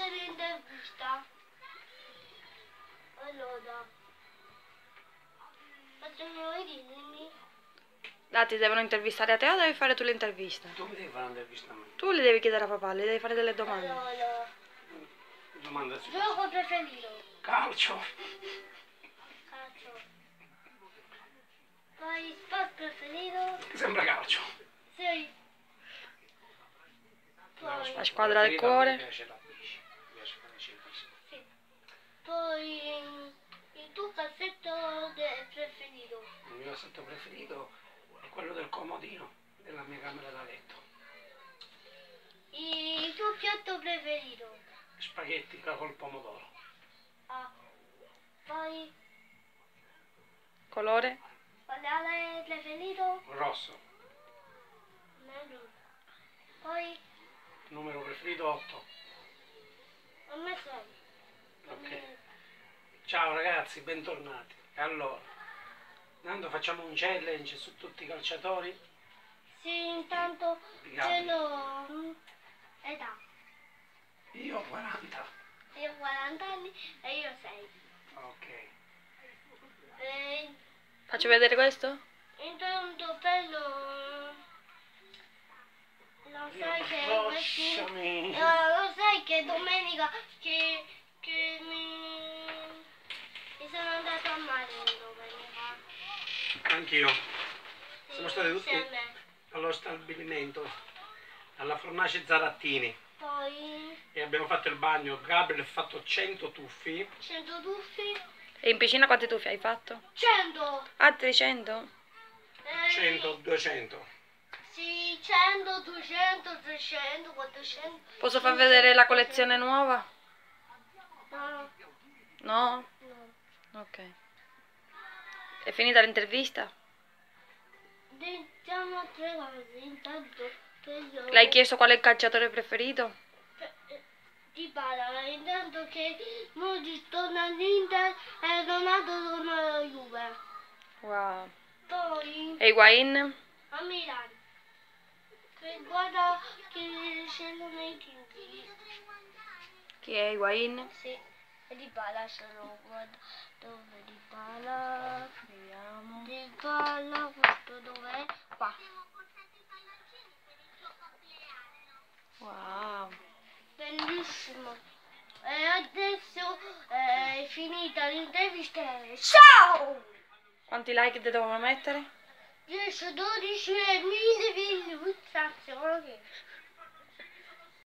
c'è l'intervista. Allora, facciamo vedere. Ah, ti devono intervistare a te o devi fare tu l'intervista? Tu mi devi fare un'intervista a me. Tu le devi chiedere a papà, le devi fare delle domande. Allora, Domanda su gioco preferito. calcio. Calcio. Poi sport preferito. Sembra calcio. Sì. No, Poi, La squadra del cuore. Mi piace la bici. Mi piace fare ciclismo. sì. Poi il tuo cassetto preferito. Il mio assetto preferito è quello del comodino della mia camera da letto. Il tuo piatto preferito. Spaghetti col pomodoro. Ah. Poi Colore? colore preferito. Rosso. Nero. Poi Numero preferito 8. a me sei. Ok. Ciao ragazzi, bentornati. E allora, intanto facciamo un challenge su tutti i calciatori. Sì, intanto ce l'ho età. Io 40. Io ho 40 anni e io 6. Ok. Faccio vedere questo? Intanto bello. Lo sai che Lasciami. lo sai che domenica che mi sono andato a mare domenica. Anch'io. Siamo stati tutti Insieme. allo stabilimento, alla fornace Zarattini. Poi E abbiamo fatto il bagno. Gabriel ha fatto 100 tuffi. 100 tuffi. E in piscina quanti tuffi hai fatto? 100. Ah, 300? 100, 200. Sì, 100, 200, 300, 400. Posso far vedere la collezione nuova? No, No? no. Ok. È finita l'intervista? Diciamo 3 cose. Intanto che io... Le hai chiesto qual è il calciatore preferito? Dybala, intanto che Modric torna all'Inter e Ronaldo torna alla Juve. Wow. Poi E Higuain? a Milano. Che guarda che scendono nei tipi. Chi è Higuain? Sì, e Dybala se lo guarda. Dove Dybala? Vediamo. Dybala, questo dov'è? Qua. Wow. Bellissimo. E adesso è finita l'intervista. Ciao! Quanti like ti devo mettere? 10, 12 e 1000 visualizzazioni.